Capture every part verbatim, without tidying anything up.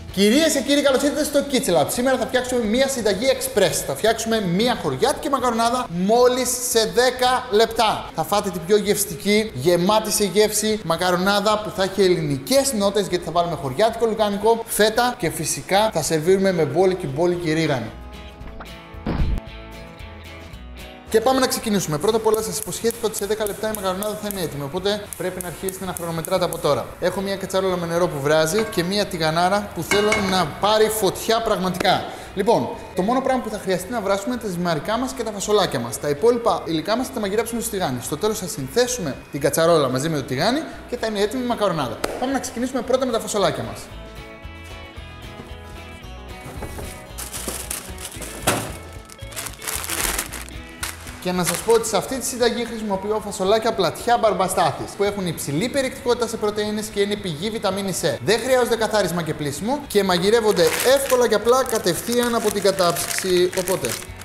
Κυρίες και κύριοι, καλώς ήρθατε στο Kitchen Lab. Σήμερα θα φτιάξουμε μία συνταγή express. Θα φτιάξουμε μία χωριάτικη μακαρονάδα μόλις σε δέκα λεπτά. Θα φάτε την πιο γευστική, γεμάτη σε γεύση μακαρονάδα που θα έχει ελληνικές νότες, γιατί θα βάλουμε χωριάτικο λουκάνικο, φέτα και φυσικά θα σερβίρουμε με μπόλικη μπόλικη ρίγανη. Και πάμε να ξεκινήσουμε. Πρώτα απ' όλα σας υποσχέθηκα ότι σε δέκα λεπτά η μακαρονάδα θα είναι έτοιμη. Οπότε πρέπει να αρχίσετε να χρονομετράτε από τώρα. Έχω μία κατσαρόλα με νερό που βράζει και μία τηγανάρα που θέλω να πάρει φωτιά πραγματικά. Λοιπόν, το μόνο πράγμα που θα χρειαστεί να βράσουμε είναι τα ζυμαρικά μας και τα φασολάκια μας. Τα υπόλοιπα υλικά μας θα τα μαγειρέψουμε στο τηγάνι. Στο τέλος θα συνθέσουμε την κατσαρόλα μαζί με το τηγάνι και θα είναι έτοιμη η μακαρονάδα. Πάμε να ξεκινήσουμε πρώτα με τα φασολάκια μας. Και να σας πω ότι σε αυτή τη συνταγή χρησιμοποιώ φασολάκια πλατιά μπαρμπαστάθης που έχουν υψηλή περιεκτικότητα σε πρωτεΐνες και είναι πηγή βιταμίνη C. Δεν χρειάζονται καθάρισμα και πλύσιμο και μαγειρεύονται εύκολα και απλά κατευθείαν από την κατάψυξη. Οπότε,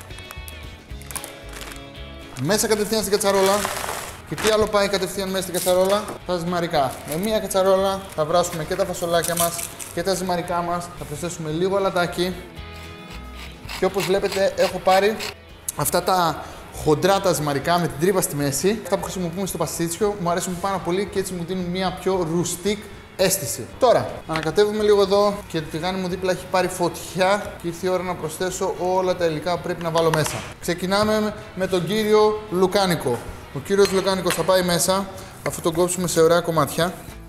μέσα κατευθείαν στην κατσαρόλα. Και τι άλλο πάει κατευθείαν μέσα στην κατσαρόλα? Τα ζυμαρικά. Με μία κατσαρόλα θα βράσουμε και τα φασολάκια μας και τα ζυμαρικά μας. Θα προσθέσουμε λίγο αλατάκι. Και όπως βλέπετε, έχω πάρει αυτά τα χοντρά τα ζυμαρικά με την τρύπα στη μέση. Αυτά που χρησιμοποιούμε στο παστίτσιο μου αρέσουν πάρα πολύ και έτσι μου δίνουν μια πιο ρουστικ αίσθηση. Τώρα, ανακατεύουμε λίγο εδώ και το τηγάνι μου δίπλα έχει πάρει φωτιά και ήρθε η ώρα να προσθέσω όλα τα υλικά που πρέπει να βάλω μέσα. Ξεκινάμε με τον κύριο λουκάνικο. Ο κύριος λουκάνικος θα πάει μέσα, αφού τον κόψουμε σε ωραία κομμάτια.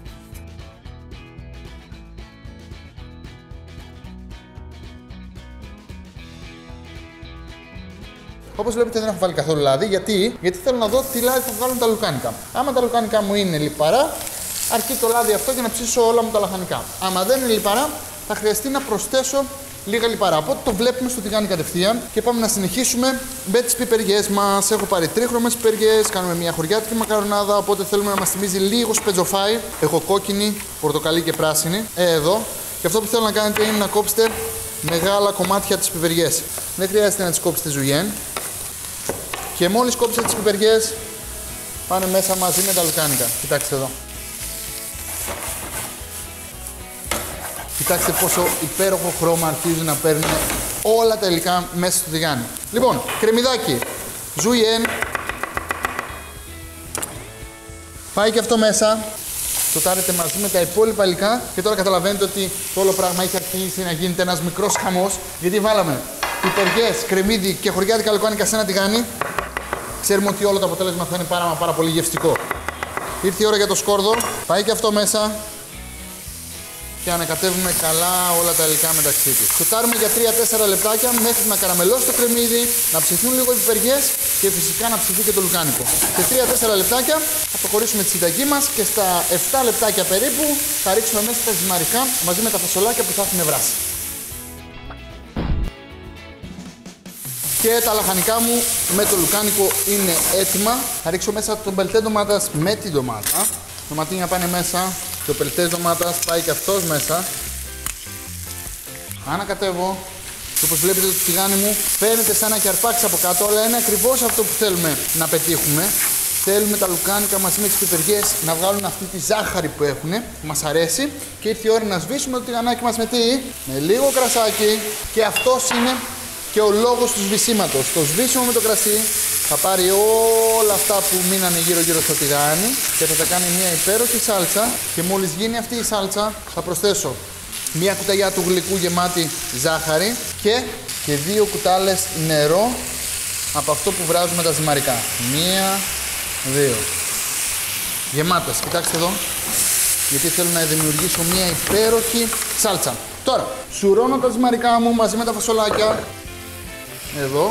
Όπως βλέπετε δεν έχω βάλει καθόλου λάδι, γιατί, γιατί θέλω να δω τι λάδι θα βγάλουν τα λουκάνικα. Άμα τα λουκάνικα μου είναι λιπαρά, αρκεί το λάδι αυτό για να ψήσω όλα μου τα λαχανικά. Άμα δεν είναι λιπαρά, θα χρειαστεί να προσθέσω λίγα λιπαρά. Οπότε το βλέπουμε στο τηγάνι κατευθείαν και πάμε να συνεχίσουμε με τις πιπεριές μας. Έχω πάρει τρίχρωμες πιπεριές, κάνουμε μια χωριάτικη μακαρονάδα, οπότε θέλουμε να μας θυμίζει λίγο σπετζοφάι. Έχω κόκκινη, πορτοκαλί και πράσινη. Ε, εδώ. Και αυτό που θέλω να κάνετε είναι να κόψετε μεγάλα κομμάτια τις πιπεριές. Δεν χρειάζεται να τις κόψετε ζουγιέν. Και μόλις κόψετε τις πιπεριές, πάνε μέσα μαζί με τα λουκάνικα. Κοιτάξτε εδώ. Κοιτάξτε πόσο υπέροχο χρώμα αρχίζουν να παίρνουν όλα τα υλικά μέσα στο τηγάνι. Λοιπόν, κρεμμυδάκι, ζουγιέν. Πάει και αυτό μέσα. Το τάρετε μαζί με τα υπόλοιπα υλικά και τώρα καταλαβαίνετε ότι το όλο πράγμα έχει αρχίσει να γίνεται ένας μικρός χαμός, γιατί βάλαμε πιπεριές, κρεμμύδι και χωριάτικα λουκάνικα σε ένα τηγάνι. Ξέρουμε ότι όλο το αποτέλεσμα θα είναι πάρα, πάρα πολύ γευστικό. Ήρθε η ώρα για το σκόρδο. Πάει και αυτό μέσα. Και ανακατεύουμε καλά όλα τα υλικά μεταξύ τους. Σοτάρουμε για τρία τέσσερα λεπτάκια μέχρι να καραμελώσει το κρεμμύδι, να ψηθούν λίγο οι πιπεριές και φυσικά να ψηθεί και το λουκάνικο. Σε τρία τέσσερα λεπτάκια θα προχωρήσουμε τη συνταγή μας και στα επτά λεπτάκια περίπου θα ρίξουμε μέσα τα ζυμαρικά μαζί με τα φασολάκια που θα έχουν βράσει. Και τα λαχανικά μου με το λουκάνικο είναι έτοιμα. Θα ρίξω μέσα τον πελτέ ντομάτας με την ντομάτα. Το ματίνια πάνε μέσα. Το πελτές ντομάτας πάει και αυτός μέσα. Ανακατεύω. Και όπως βλέπετε το τηγάνι μου φαίνεται σαν να έχει αρπάξει από κάτω, αλλά είναι ακριβώς αυτό που θέλουμε να πετύχουμε. Θέλουμε τα λουκάνικα μαζί με τις πιπεριές να βγάλουν αυτή τη ζάχαρη που έχουν, που μας αρέσει. Και ήρθε η ώρα να σβήσουμε το τηγανάκι μας με τι? Με λίγο κρασάκι. Και αυτός είναι και ο λόγος του σβησίματος. Το σβήσιμο με το κρασί θα πάρει όλα αυτά που μείνανε γύρω γύρω στο τηγάνι και θα τα κάνει μια υπέροχη σάλτσα. Και μόλις γίνει αυτή η σάλτσα θα προσθέσω μια κουταλιά του γλυκού γεμάτη ζάχαρη και, και δύο κουτάλες νερό από αυτό που βράζουμε τα ζυμαρικά. Μία, δύο. Γεμάτες, κοιτάξτε εδώ, γιατί θέλω να δημιουργήσω μια υπέροχη σάλτσα. Τώρα, σουρώνω τα ζυμαρικά μου μαζί με τα φασολάκια. Εδώ.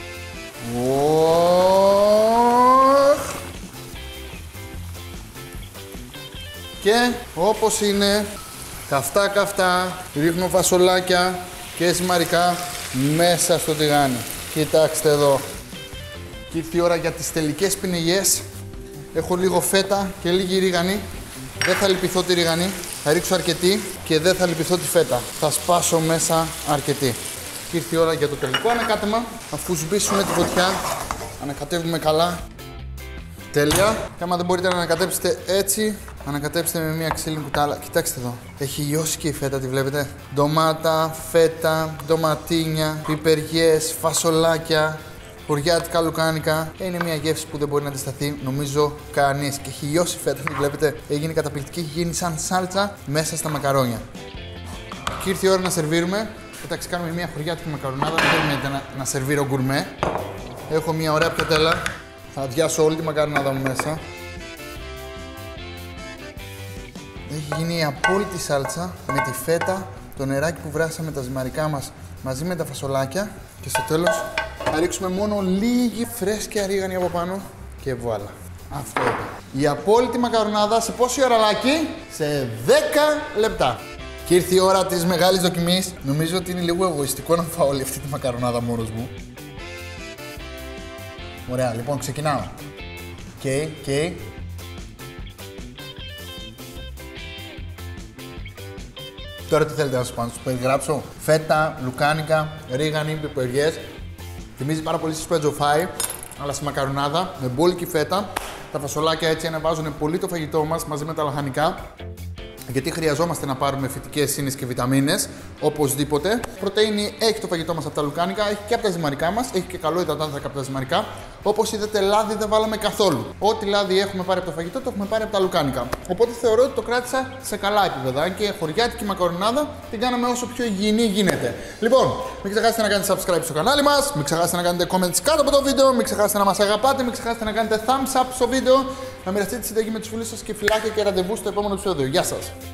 Και όπως είναι, καυτά καυτά, ρίχνω φασολάκια και ζυμαρικά μέσα στο τηγάνι. Κοιτάξτε εδώ. Και ήρθε η ώρα για τις τελικές πινελιές. Έχω λίγο φέτα και λίγη ρίγανη. Δεν θα λυπηθώ τη ρίγανη, θα ρίξω αρκετή και δεν θα λυπηθώ τη φέτα. Θα σπάσω μέσα αρκετή. Και ήρθε η ώρα για το τελικό ανακάτεμα. Αφού σβήσουμε τη φωτιά, ανακατεύουμε καλά Τέλεια. Και άμα δεν μπορείτε να ανακατέψετε έτσι, ανακατέψτε με μια ξύλινη κουτάλα. Κοιτάξτε εδώ. Έχει λιώσει και η φέτα, τη βλέπετε. Ντομάτα, φέτα, ντοματίνια, πιπεριές, φασολάκια, χωριάτικα λουκάνικα. Είναι μια γεύση που δεν μπορεί να αντισταθεί, νομίζω, κανείς. Και έχει λιώσει η φέτα, τη βλέπετε. Έγινε καταπληκτική, έχει γίνει σαν σάλτσα μέσα στα μακαρόνια. Και ήρθε η ώρα να σερβίρουμε. Εντάξει, κάνουμε μια χωριάτικη μακαρονάδα. Δεν περιμένετε να, να σερβίρω γκουρμέ. Έχω μια ωραία πιατέλα. Θα αδειάσω όλη τη μακαρονάδα μου μέσα. Έχει γίνει η απόλυτη σάλτσα με τη φέτα, το νεράκι που βράσαμε, τα ζυμαρικά μας μαζί με τα φασολάκια. Και στο τέλος θα ρίξουμε μόνο λίγη φρέσκια ρίγανη από πάνω και βουάλα. Αυτό είναι. Η απόλυτη μακαρονάδα σε πόση ώρα, Λάκη? Σε δέκα λεπτά. Και ήρθε η ώρα της μεγάλης δοκιμής. Νομίζω ότι είναι λίγο εγωιστικό να φάω όλη αυτή τη μακαρονάδα μόνος μου. Ωραία, λοιπόν, ξεκινάω. Οκ, okay, οκ. Okay. Τώρα τι θέλετε να σας πω, να σας περιγράψω? Φέτα, λουκάνικα, ρίγανη, πιπεριές. Θυμίζει πάρα πολύ στη σπέτζο-φάι, αλλά στη μακαρονάδα, με μπόλικη φέτα. Τα φασολάκια έτσι ανεβάζουν πολύ το φαγητό μας μαζί με τα λαχανικά. Γιατί χρειαζόμαστε να πάρουμε φυτικές ίνες και βιταμίνες, οπωσδήποτε. Πρωτεΐνη έχει το φαγητό μας από τα λουκάνικα, έχει και από τα ζυμαρικά μας, έχει και καλό υδατάνθρακα από τα ζυμαρικά. Όπως είδατε, λάδι δεν βάλαμε καθόλου. Ό,τι λάδι έχουμε πάρει από το φαγητό, το έχουμε πάρει από τα λουκάνικα. Οπότε θεωρώ ότι το κράτησα σε καλά επίπεδα. Και χωριάτικη μακαρονάδα την κάναμε όσο πιο υγιεινή γίνεται. Λοιπόν, μην ξεχάσετε να κάνετε subscribe στο κανάλι μας, μην ξεχάσετε να κάνετε comments κάτω από το βίντεο, μην ξεχάσετε να μας αγαπάτε, μην ξεχάσετε να κάνετε thumbs up στο βίντεο, να μοιραστείτε τη συνταγή με τους φίλους σας και φιλάκια και ραντεβού στο επόμενο επεισόδιο. Γεια σας!